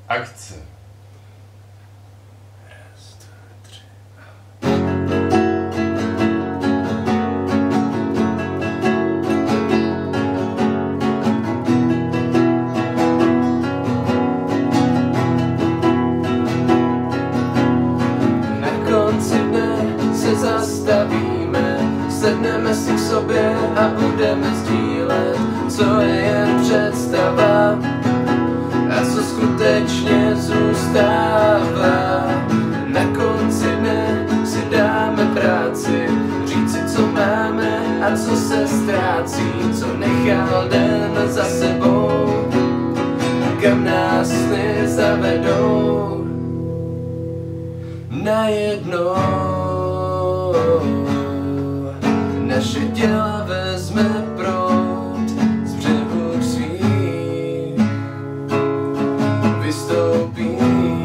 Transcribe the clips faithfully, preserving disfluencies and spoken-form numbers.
Akce. Raz, dva, tři. Na konci dne se zastavíme, sedneme si k sobě a budeme sdílet, co je jen představa a co skutečně zůstává. Na konci dne si dáme práci, říci, co máme a co se ztrácí, co nechal den za sebou, kam nás sny zavedou. Najednou naše těla vezme proud z břehu svých, vystoupí.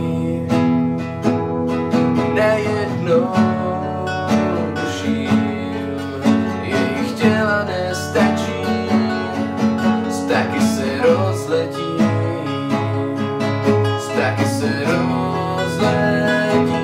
Najednou duší jejich těla nestačí, vztahy se rozletí, vztahy se rozletí.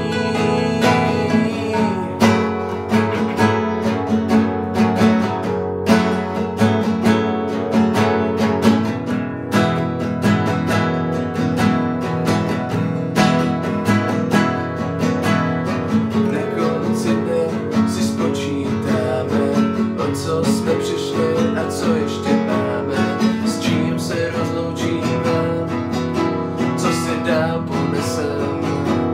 Co jsme přišli a co ještě máme, s čím se rozloučíme, co si dál poneseme.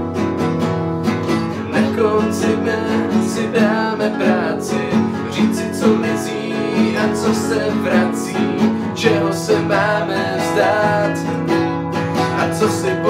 Na konci dne si dáme práci, říci, co mizí a co se vrací, čeho se máme vzdát a co si